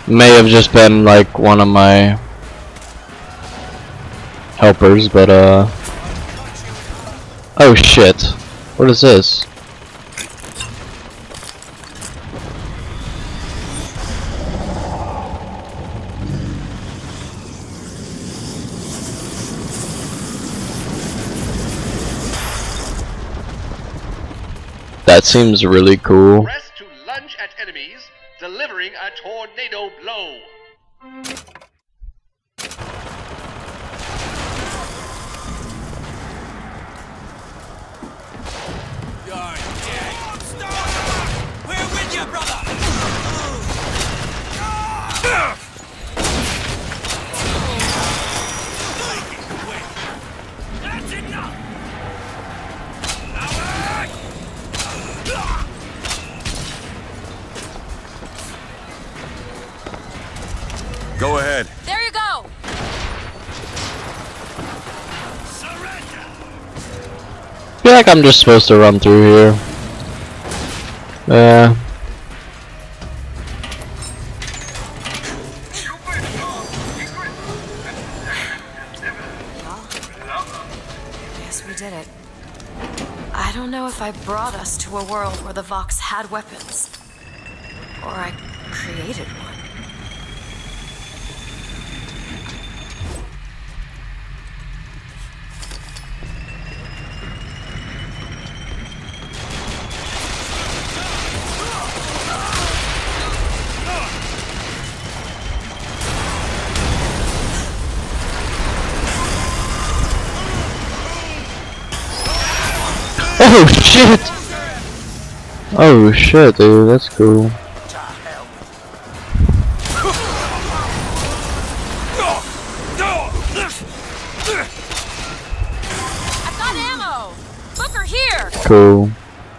May have just been like one of my helpers, but oh shit. What is this? That seems really cool. Press to lunge at enemies, delivering a tornado blow. We're with you, brother! That's enough! Go ahead. There you go! I feel like I'm just supposed to run through here. Yeah. Yes, we did it. I don't know if I brought us to a world where the Vox had weapons, or I created one. Oh shit! Oh shit, dude, that's cool. I've got ammo! Booker, here! Cool.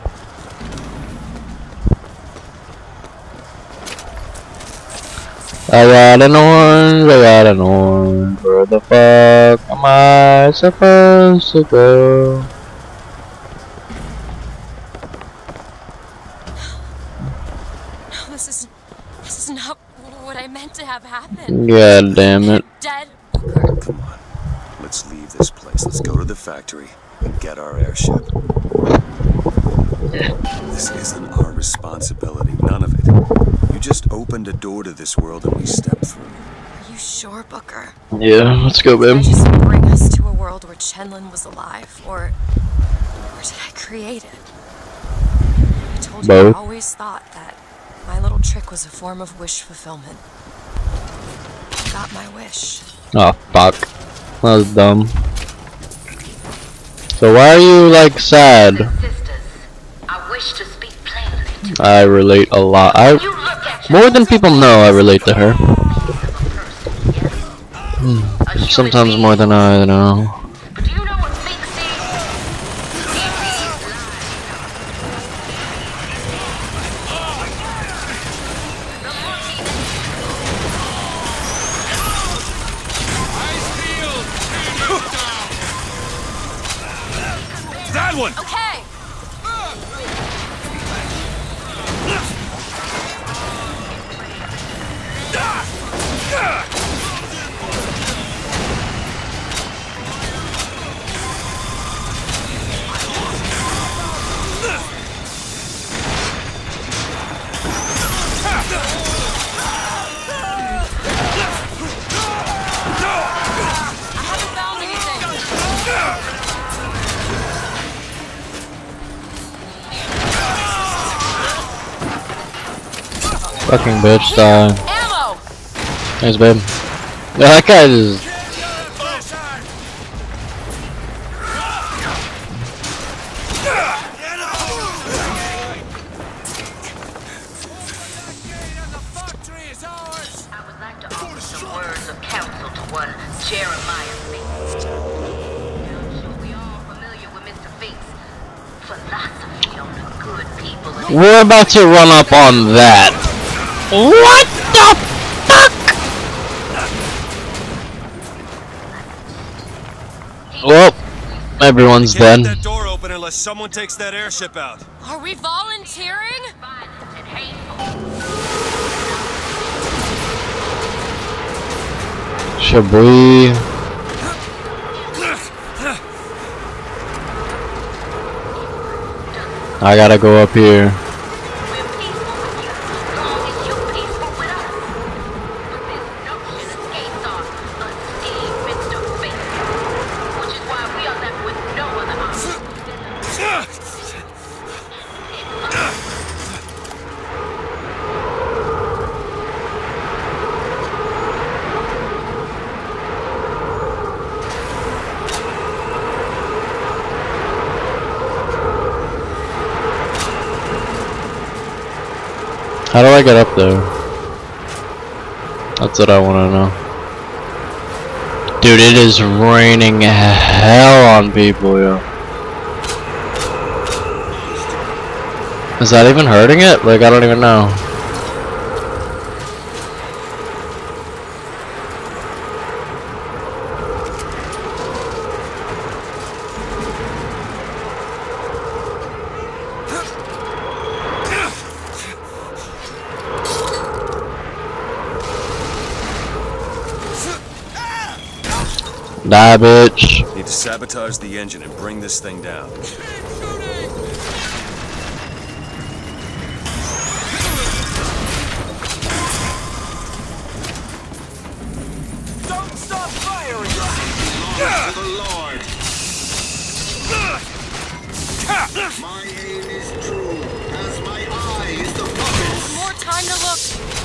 I got an orange, I got an orange. Where the fuck am I supposed to go? This is not what I meant to have happen. God damn it. Dead. Come on. Let's leave this place. Let's go to the factory and get our airship. This isn't our responsibility. None of it. You just opened a door to this world and we stepped through. Are you sure, Booker? Yeah, let's go, Did I babe. just bring us to a world where Chenlin was alive, or did I create it? I told you Both. I always thought that my little trick was a form of wish fulfillment. I got my wish. Oh, fuck. That was dumb. So why are you, like, sad? Sisters, I wish to speak plainly to I relate a lot. you. Look at More than people know, I relate to her. a human Sometimes being. more than I know. But do you know what Fink said? That one! Okay! I haven't found anything. Fucking bitch, die. Ammo! Thanks, babe. Yeah, that guy is. I would like to offer some words of counsel to one Jeremiah Fink. I'm sure we all familiar with Mr. Fink's philosophy on the good people. We're about to run up on that. What the fuck? Well, everyone's Can't dead. get that door open unless someone takes that airship out. Are we volunteering? Violent and hateful. Shaboy. I gotta go up here. We're peaceful with you, as long as you're peaceful with us. But this notion escapes our esteemed Mr. Fate, which is why we are left with no other option. How do I get up there? That's what I want to know. Dude, it is raining hell on people, yo. Is that even hurting it? Like, I don't even know. Die, bitch. Need to sabotage the engine and bring this thing down. Don't stop firing! For the Lord. My aim is true, as my eye is the puppet's. More time to look.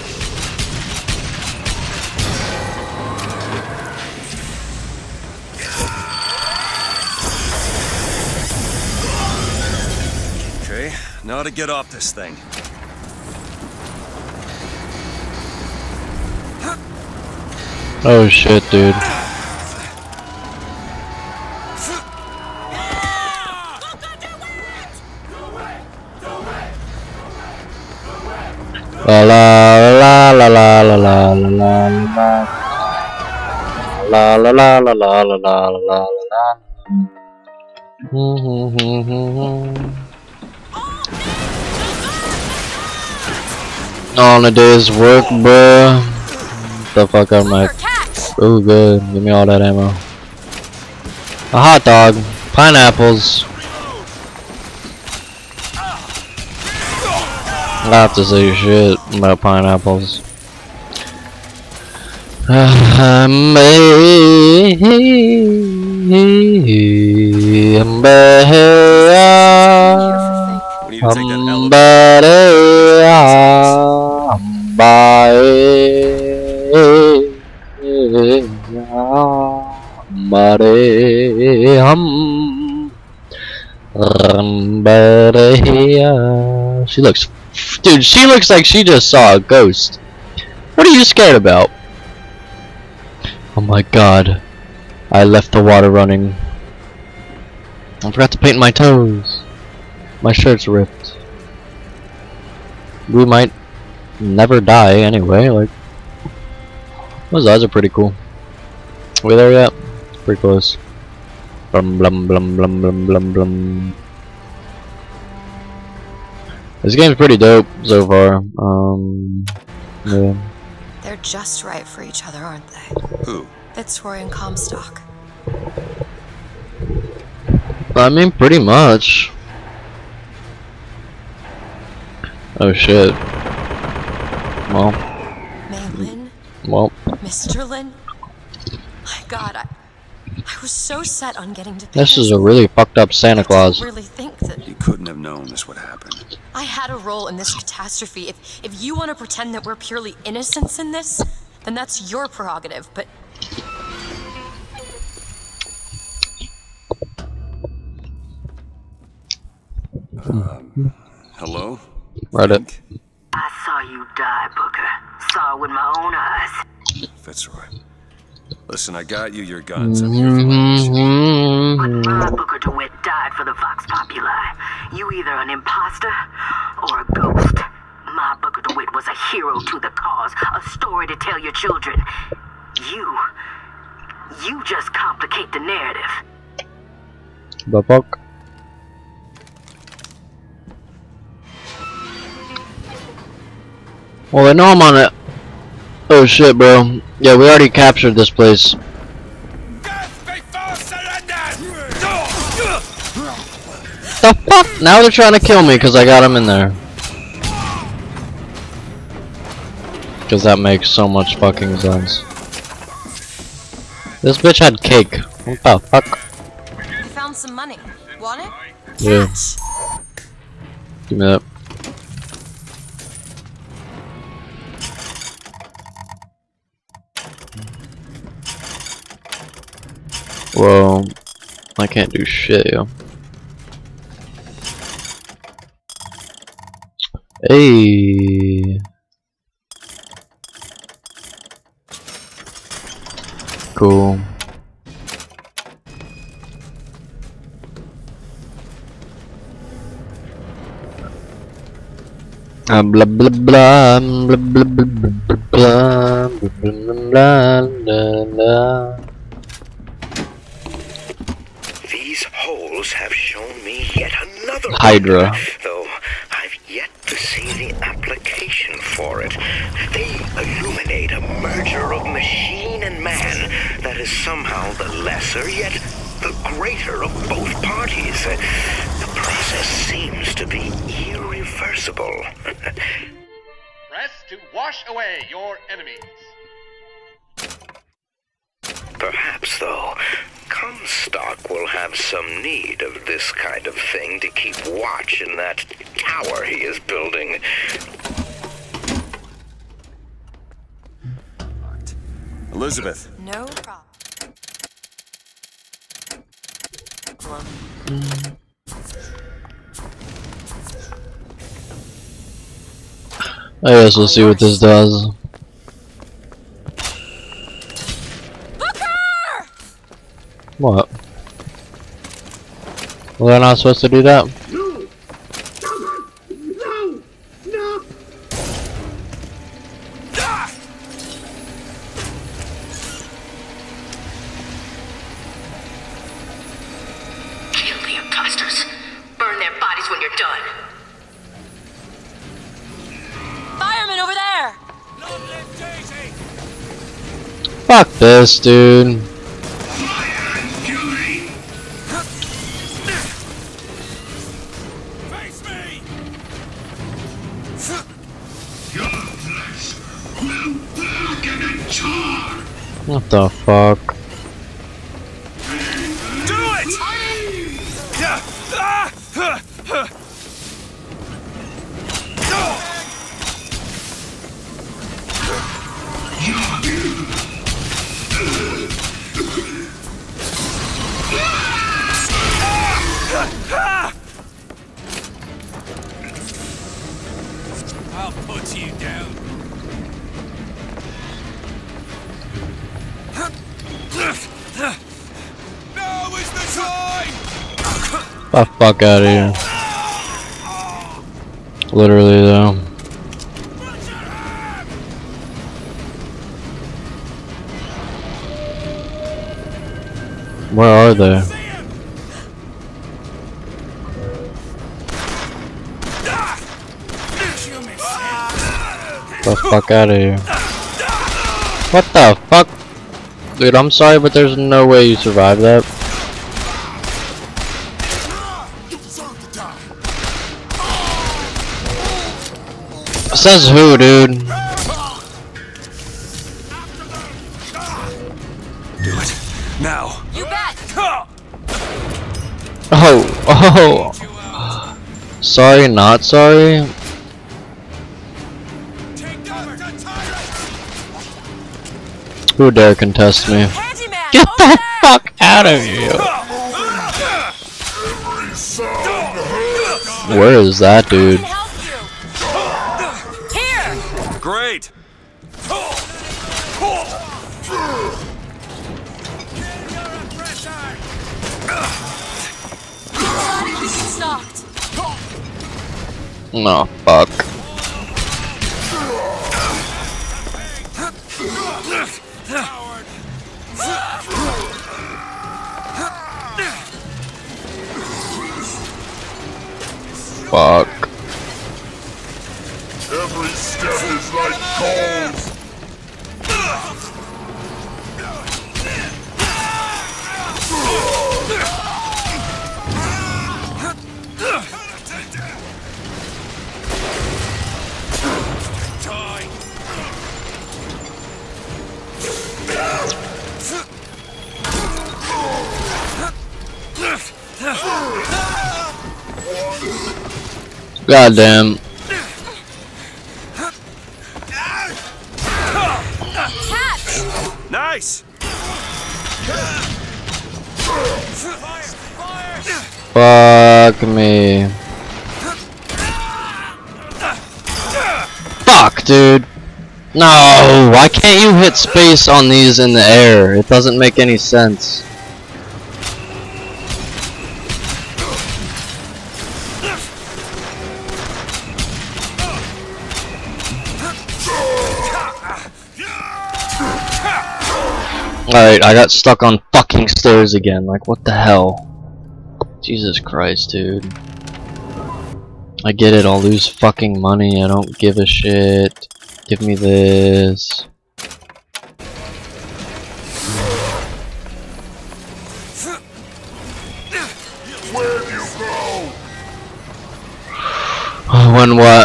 Okay, now to get off this thing. Oh shit, dude. La la la la la la la la la la la la la la la la la la. On a day's work, bruh. The fuck up, Mike. Oh, good. Give me all that ammo. A hot dog, pineapples. I have to say shit about pineapples. We need to take that elevator. She looks, dude, she looks like she just saw a ghost. What are you scared about? Oh my god, I left the water running. I forgot to paint my toes. My shirt's ripped. We might never die anyway, like. Those eyes are pretty cool. Are we there yet? Pretty close. Blum blum blum blum blum blum blum. This game's pretty dope so far. Yeah. They're just right for each other, aren't they? Who? Fitzroy and Comstock. I mean, pretty much. Oh shit. Well. Maylin? Well. Mr. Lin? My god, I was so set on getting to This is a really fucked up Santa Claus. I really think that You couldn't have known this would happen. I had a role in this catastrophe. If you want to pretend that we're purely innocents in this, then that's your prerogative, but Hello? Reddit. I saw you die, Booker. Saw it with my own eyes. Fitzroy. Listen, I got you your guns. I'm here for my mission. But my Booker DeWitt died for the Vox Populi. You either an imposter or a ghost. My Booker DeWitt was a hero to the cause, a story to tell your children. You just complicate the narrative. The fuck? Well, I know I'm on Oh shit, bro. Yeah, we already captured this place. The fuck? Now they're trying to kill me because I got him in there. Because that makes so much fucking sense. This bitch had cake. What the fuck? You found some money. Want it? Yeah. Cash. Give me that. Whoa. I can't do shit, yo. Hey. Cool. Blah blah blah blah blah blah blah blah blah blah. These holes have shown me yet another Hydra. wonder, though I've yet to see the application for it. They illuminate a merger of machine and man that is somehow the lesser yet the greater of both parties. The process seems to be irreversible. Press to wash away your enemies. Perhaps, though, Comstock will have some need of this kind of thing to keep watch in that tower he is building. Elizabeth. No problem. I guess we'll see what this does. What? Well, they're not supposed to do that? No! No! No! Kill the imposters. Burn their bodies when you're done. Fireman over there! Fuck this, dude. What the fuck? Do it! I'll put you down. Now is the time! The fuck out of here. Literally, though. Where are they? The fuck out of here. What the fuck? Dude, I'm sorry, but there's no way you survive that. Says who, dude? Do it. Now. You bet! Oh. Sorry, not sorry. Who dare contest me? Handyman! Get over the there! fuck out of here! Where is that dude? I can help you. Here! Great. Stocked. No, fuck. Fuck. Every step is like gold. Goddamn. Nice. Fuck me. Fuck, dude. No, why can't you hit space on these in the air? It doesn't make any sense. Alright, I got stuck on fucking stairs again. Like, what the hell? Jesus Christ, dude. I get it, I'll lose fucking money. I don't give a shit. Give me this. Where'd you go? When what?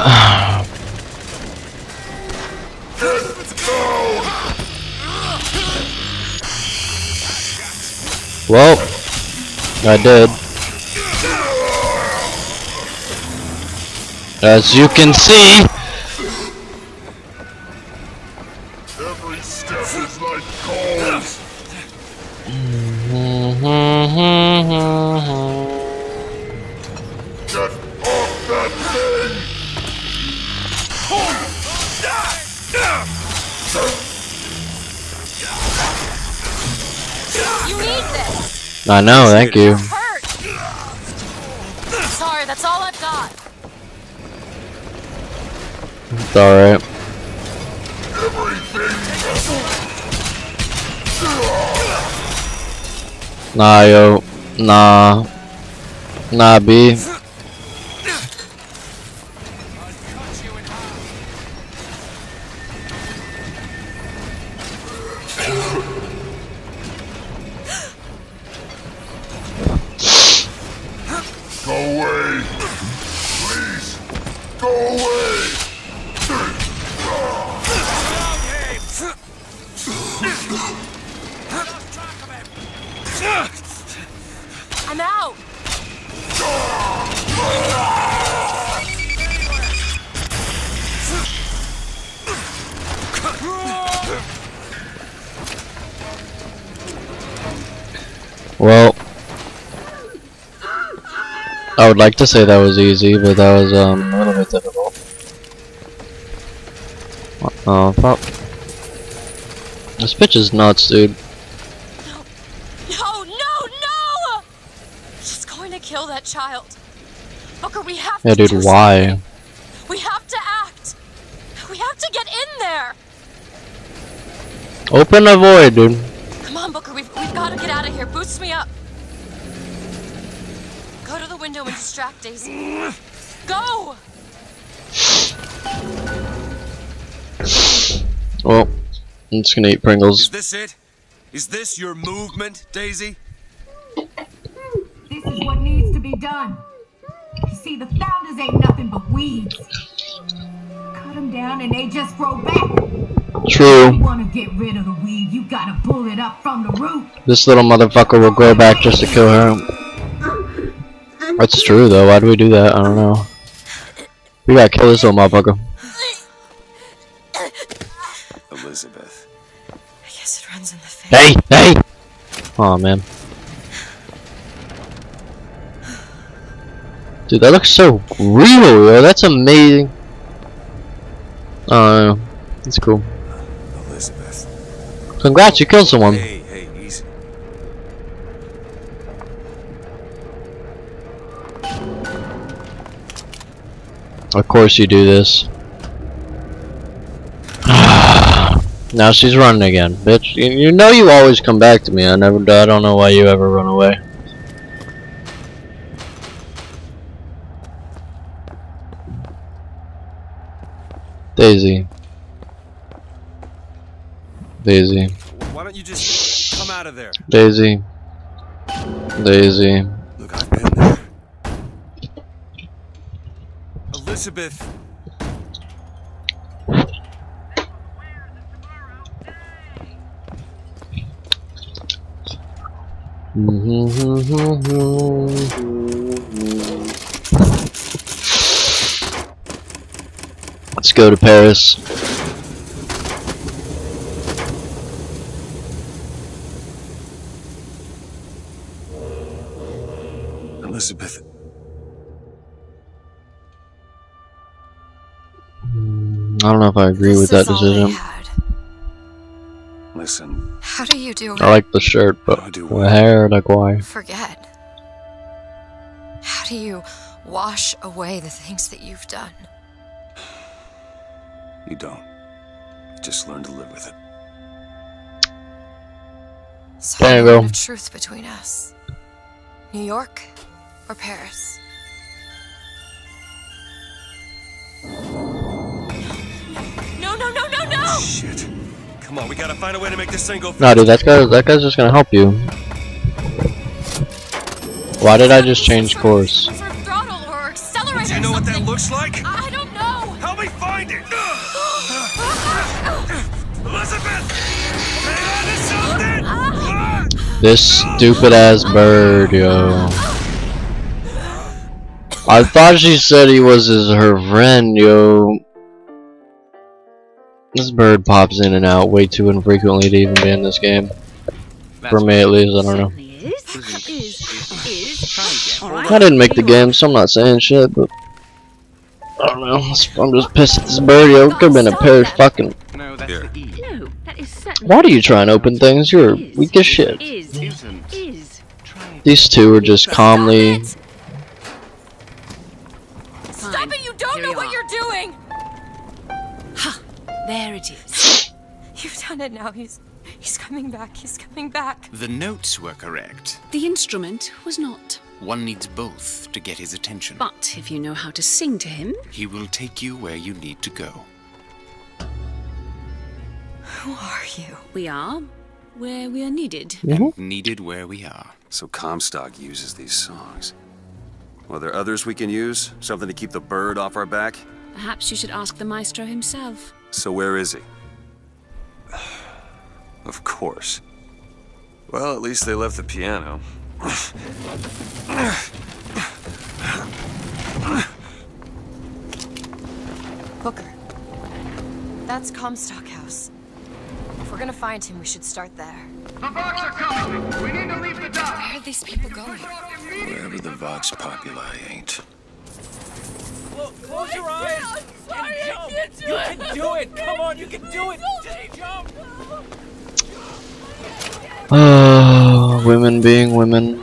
Well, I did. As you can see. Every step is like gold. Get off that thing! You need this. I know, thank you. Hurt. Sorry, that's all I've got. It's alright. Nah, yo. Nah. Nah, B. Go away! Please! Go away! I'm out. Well, I would like to say that was easy, but that was a little bit difficult. Oh fuck! This bitch is nuts, dude. No, no, no! She's going to kill that child. Booker, we have to Yeah, dude. do Why? something. We have to act. We have to get in there. Open the void, dude. Come on, Booker, we've got to get out of here. Boost me up. Go to the window and distract Daisy. Go! Well, I'm just gonna eat Pringles. Is this it? Is this your movement, Daisy? This is what needs to be done. You see, the founders ain't nothing but weeds. Cut them down and they just grow back. True. If you want to get rid of the weed, you gotta pull it up from the root. This little motherfucker will grow back just to kill her. That's true, though. Why do we do that? I don't know. We gotta kill this little motherfucker. Elizabeth. I guess it runs in the face. Hey! Hey! Aw, man. Dude, that looks so real, yo. That's amazing. Oh, that's cool. Elizabeth. Congrats, you killed someone. Hey, hey, easy. Of course you do this. Now she's running again, bitch. You know you always come back to me. I don't know why you ever run away. Daisy. Daisy. Why don't you just come out of there? Daisy. Daisy. Look, I've been there. Elizabeth. Let's go to Paris. Elizabeth. I don't know if I agree with that decision. Listen. How do you do it? I like the shirt, but the hair, like why? Forget. How do you wash away the things that you've done? You don't. You just learn to live with it. So There you the go. line of truth between us. New York or Paris? No! Shit. Come on, we gotta find a way to make this thing go No, dude, that guy's just gonna help you. Why did I just change course? For throttle or accelerator. Do you know what that looks like? I don't know. Help me find it! Elizabeth! Hang on to something! This stupid ass bird, yo. I thought she said he was her friend, yo. This bird pops in and out way too infrequently to even be in this game. For me at least, I don't know. I didn't make the game, so I'm not saying shit, but I don't know. I'm just pissed at this bird, yo. Could've been a Paris fucking. No, that's the E. No, that is certainly. Why do you try and open things? You're weak as shit. These two are just calmly. Stop it! You don't know what you're doing! Ha! There it is. You've done it now. He's coming back. He's coming back. The notes were correct. The instrument was not. One needs both to get his attention. But if you know how to sing to him, He will take you where you need to go. Who are you? we are where we are needed. And needed where we are. So Comstock uses these songs. Well, there others we can use? Something to keep the bird off our back? Perhaps you should ask the maestro himself. So where is he? Of course. Well, at least they left the piano. Booker. That's Comstock House. If we're gonna find him, we should start there. The Vox are coming! We need to leave the dock! Where are these people going? Wherever the Vox Populi ain't. Close your eyes! And jump! You can do it! Come on, you can do it! Just jump! Women being women.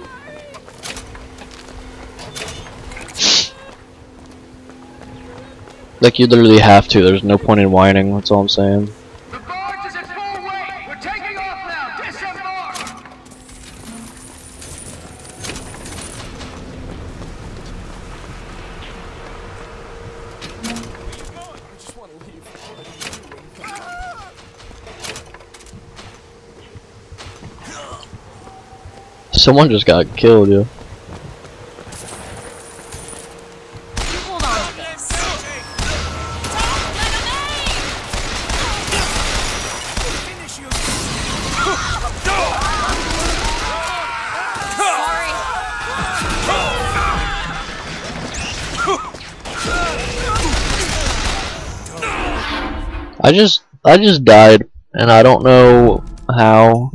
Like, you literally have to. There's no point in whining. That's all I'm saying. The barge is at full weight! We're taking off now! Disembark! Someone just got killed, yo. Hold on to this. I just died, and I don't know how.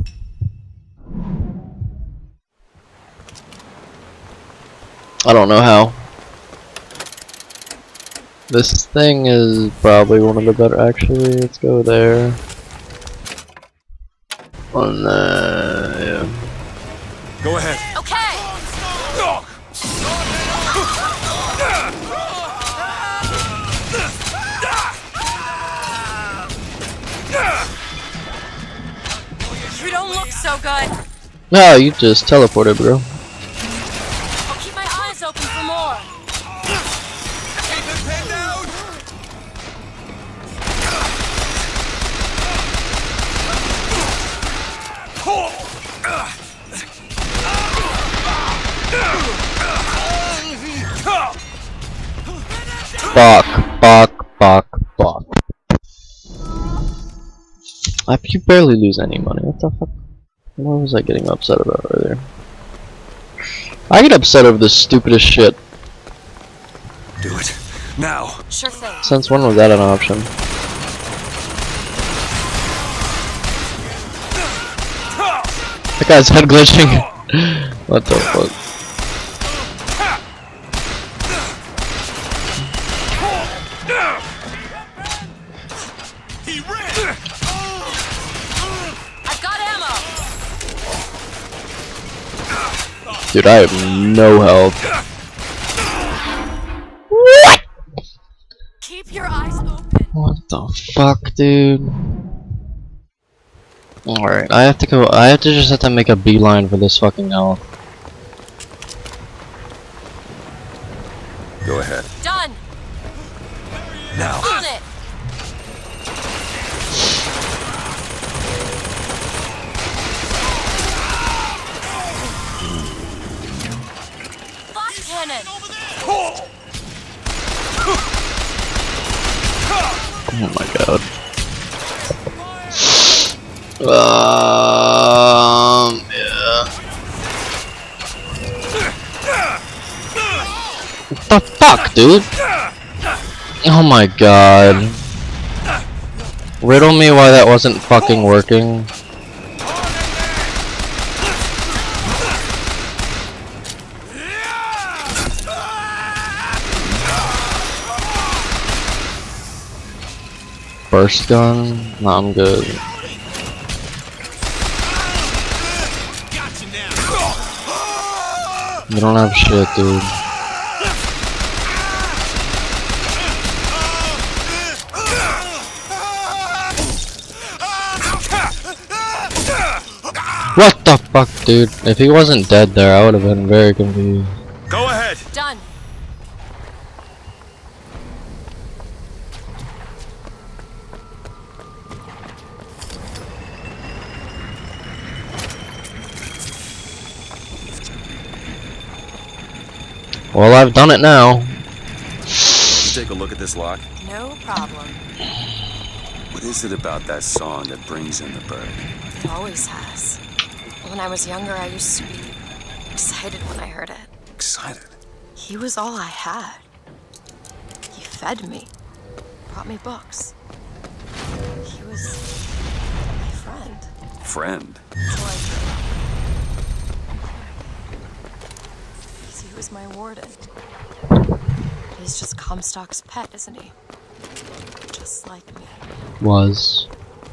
I don't know how. This thing is probably one of the better. Actually, let's go there. On yeah. Go ahead. Okay. You don't look so good. No, you just teleported, bro. I'll keep my eyes open for more. Fuck. You barely lose any money. What the fuck? What was I getting upset about earlier? I get upset over the stupidest shit. Do it. Now. Sure thing. Since when was that an option? That guy's head glitching. What the fuck? He ran. I've got ammo. Dude, I have no health. What? Keep your eyes open. What the fuck, dude? Alright, I have to go. I have to make a beeline for this fucking health. Go ahead. Done. Now. On it. Flash cannon. Oh my god. Yeah. What the fuck, dude? Oh my god. Riddle me why that wasn't fucking working. Burst gun? No, I'm good. You don't have shit, dude. What the fuck, dude? If he wasn't dead there, I would have been very confused. Go ahead. Done. Well, I've done it now. Let's take a look at this lock. No problem. What is it about that song that brings in the bird? It always has. When I was younger, I used to be excited when I heard it. Excited? He was all I had. He fed me, brought me books. He was my friend. Friend? Until I grew up. He was my warden. He's just Comstock's pet, isn't he? Just like me. Was.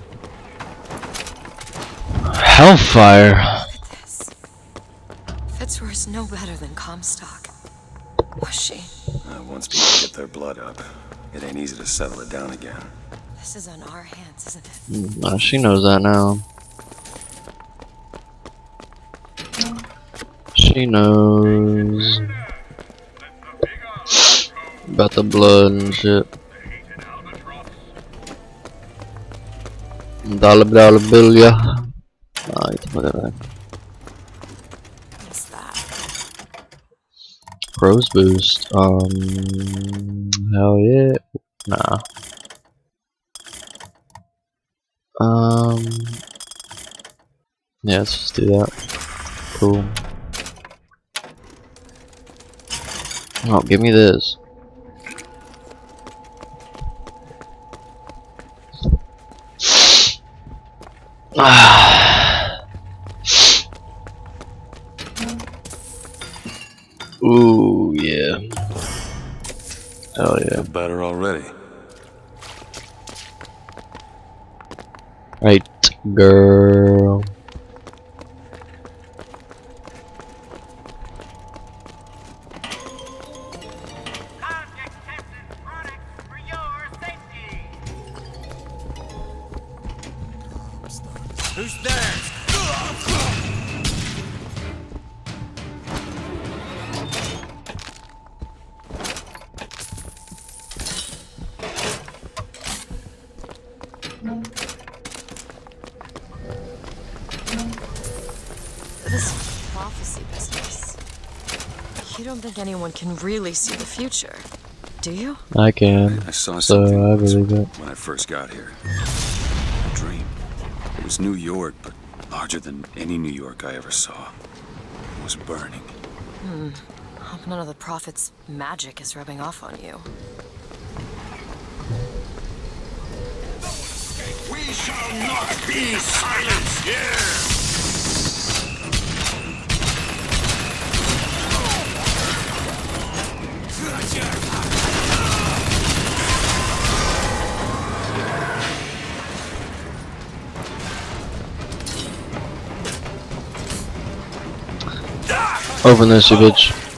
Hellfire. Look at this. Fitzroy's no better than Comstock. Was she? Once people get their blood up, it ain't easy to settle it down again. This is on our hands, isn't it? No, she knows that now. She knows about the blood and shit. Dollar bill, yeah. Ah, get the fuck out of there. What's that? Pros boost. Hell yeah. Nah. Yeah, let's just do that. Cool. Oh, give me this. Ooh, yeah. Hell yeah. Better already. Right, girl. Who's there? This prophecy business. You don't think anyone can really see the future, do you? I can. I saw So something I once believe it. when I first got here. A dream. It was New York, but larger than any New York I ever saw. It was burning. Hope none of the Prophet's magic is rubbing off on you. We shall not be silenced here! Open this, you bitch.